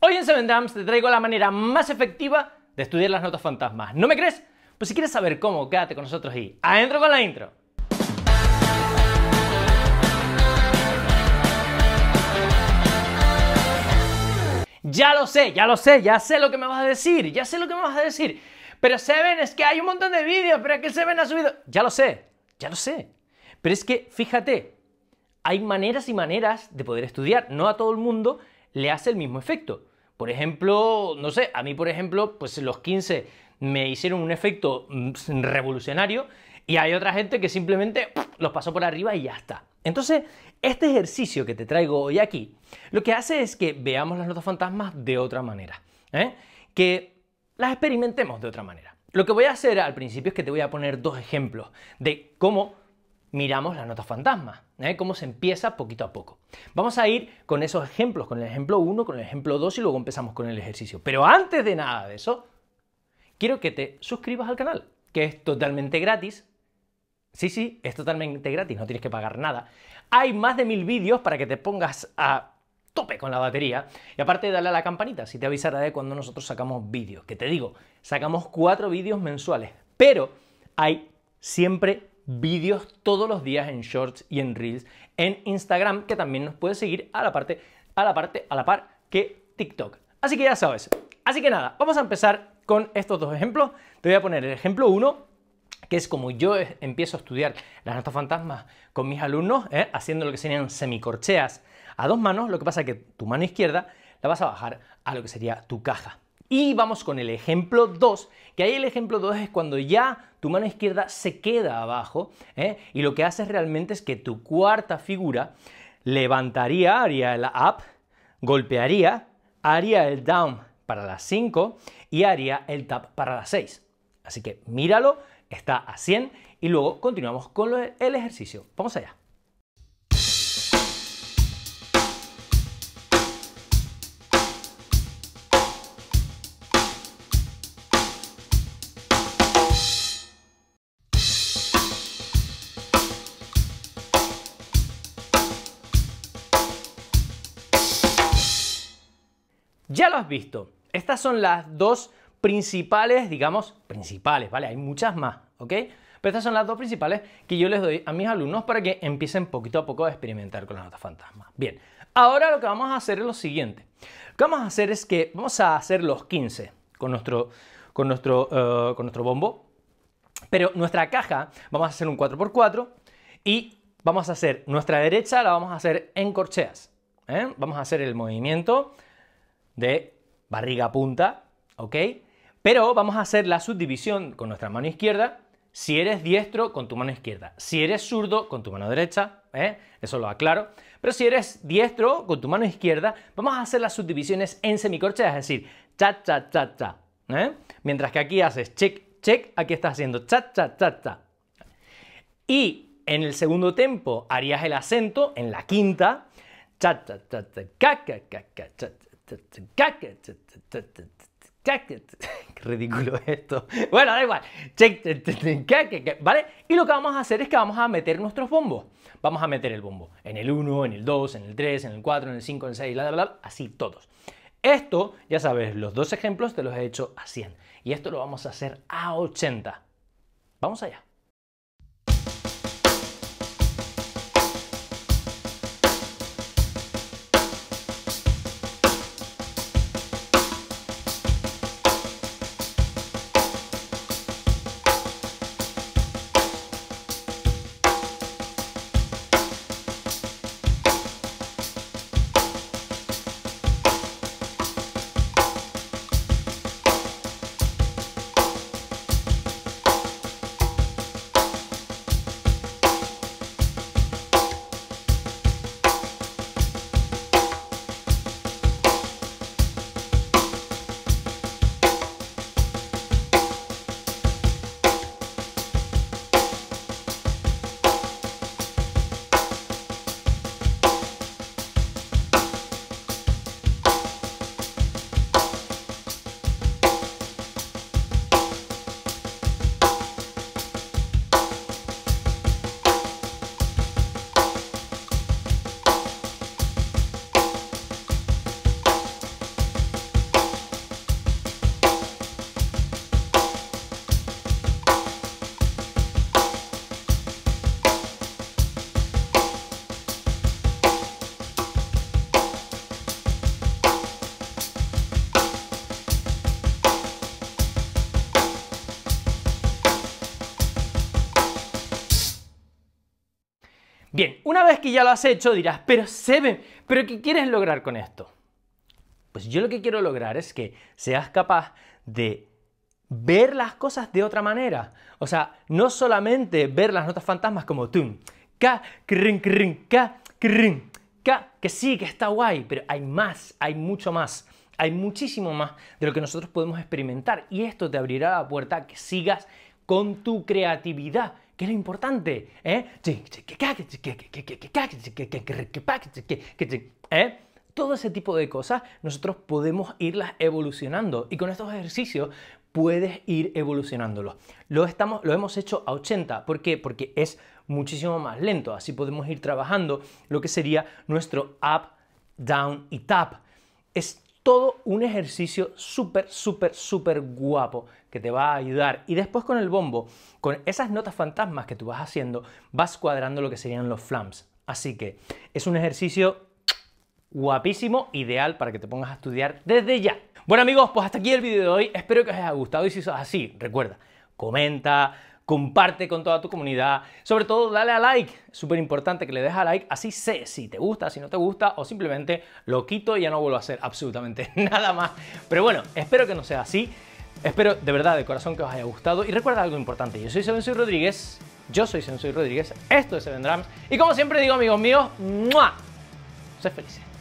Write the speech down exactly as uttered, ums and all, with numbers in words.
Hoy en Seven Drums te traigo la manera más efectiva de estudiar las notas fantasmas. ¿No me crees? Pues si quieres saber cómo, quédate con nosotros y adentro con la intro. Ya lo sé, ya lo sé, ya sé lo que me vas a decir, ya sé lo que me vas a decir. Pero Seven, es que hay un montón de vídeos, pero es que Seven ha subido... Ya lo sé, ya lo sé. Pero es que, fíjate, hay maneras y maneras de poder estudiar. No a todo el mundo le hace el mismo efecto. Por ejemplo, no sé, a mí, por ejemplo, pues los quince me hicieron un efecto revolucionario y hay otra gente que simplemente los pasó por arriba y ya está. Entonces, este ejercicio que te traigo hoy aquí, lo que hace es que veamos las notas fantasmas de otra manera, ¿eh? Que las experimentemos de otra manera. Lo que voy a hacer al principio es que te voy a poner dos ejemplos de cómo miramos las notas fantasmas, ¿eh? Cómo se empieza poquito a poco. Vamos a ir con esos ejemplos, con el ejemplo uno, con el ejemplo dos y luego empezamos con el ejercicio. Pero antes de nada de eso, quiero que te suscribas al canal, que es totalmente gratis. Sí, sí, es totalmente gratis, no tienes que pagar nada. Hay más de mil vídeos para que te pongas a tope con la batería. Y aparte, dale a la campanita, si te avisará de cuando nosotros sacamos vídeos. Que te digo, sacamos cuatro vídeos mensuales, pero hay siempre vídeos todos los días en Shorts y en Reels, en Instagram, que también nos puedes seguir a la parte, a la parte, a la par que TikTok. Así que ya sabes. Así que nada, vamos a empezar con estos dos ejemplos. Te voy a poner el ejemplo uno, que es como yo empiezo a estudiar las notas fantasmas con mis alumnos, ¿eh? haciendo lo que serían semicorcheas a dos manos. Lo que pasa es que tu mano izquierda la vas a bajar a lo que sería tu caja. Y vamos con el ejemplo dos, que ahí el ejemplo dos es cuando ya tu mano izquierda se queda abajo, ¿eh? y lo que haces realmente es que tu cuarta figura levantaría, haría el up, golpearía, haría el down para las cinco y haría el tap para las seis. Así que míralo, está a cien y luego continuamos con el ejercicio. Vamos allá. Ya lo has visto, estas son las dos principales, digamos, principales, ¿vale? Hay muchas más, ¿ok? Pero estas son las dos principales que yo les doy a mis alumnos para que empiecen poquito a poco a experimentar con las notas fantasmas. Bien, ahora lo que vamos a hacer es lo siguiente. Lo que vamos a hacer es que vamos a hacer los quince con nuestro, con nuestro, uh, con nuestro bombo, pero nuestra caja vamos a hacer un cuatro por cuatro y vamos a hacer nuestra derecha, la vamos a hacer en corcheas, ¿eh? Vamos a hacer el movimiento de barriga a punta, ¿ok? Pero vamos a hacer la subdivisión con nuestra mano izquierda, si eres diestro, con tu mano izquierda, si eres zurdo, con tu mano derecha, ¿eh? Eso lo aclaro, pero si eres diestro, con tu mano izquierda, vamos a hacer las subdivisiones en semicorcheas, es decir, cha, cha, cha, cha, ¿eh? Mientras que aquí haces check, check, aquí estás haciendo cha, cha, cha, cha. Y en el segundo tempo harías el acento en la quinta, cha, cha, cha, cha, ca, ca, ca, ca, cha, qué ridículo esto. Bueno, da igual. ¿Vale? Y lo que vamos a hacer es que vamos a meter nuestros bombos. Vamos a meter el bombo en el uno, en el dos, en el tres, en el cuatro, en el cinco, en el seis, bla, bla, bla, así todos. Esto, ya sabes, los dos ejemplos te los he hecho a cien. Y esto lo vamos a hacer a ochenta. Vamos allá. Bien, una vez que ya lo has hecho dirás, pero Seven, ¿pero qué quieres lograr con esto? Pues yo lo que quiero lograr es que seas capaz de ver las cosas de otra manera. O sea, no solamente ver las notas fantasmas como tum, ka, krin, krin, ka, krin, ka, que sí, que está guay, pero hay más, hay mucho más. Hay muchísimo más de lo que nosotros podemos experimentar y esto te abrirá la puerta a que sigas con tu creatividad, que es lo importante, ¿eh? ¿Eh? Todo ese tipo de cosas nosotros podemos irlas evolucionando y con estos ejercicios puedes ir evolucionándolos. Lo, estamos, lo hemos hecho a ochenta, ¿por qué? Porque es muchísimo más lento, así podemos ir trabajando lo que sería nuestro up, down y tap. Es todo un ejercicio súper, súper, súper guapo que te va a ayudar. Y después con el bombo, con esas notas fantasmas que tú vas haciendo, vas cuadrando lo que serían los flams. Así que es un ejercicio guapísimo, ideal para que te pongas a estudiar desde ya. Bueno amigos, pues hasta aquí el vídeo de hoy. Espero que os haya gustado y si sos así, recuerda, comenta, comparte con toda tu comunidad, sobre todo dale a like, es súper importante que le des a like, así sé si te gusta, si no te gusta o simplemente lo quito y ya no vuelvo a hacer absolutamente nada más. Pero bueno, espero que no sea así, espero de verdad de corazón que os haya gustado y recuerda algo importante, yo soy Seven Soy Rodríguez, yo soy Seven Soy Rodríguez, esto es Seven Drums y como siempre digo amigos míos, ¡mua! Sed felices.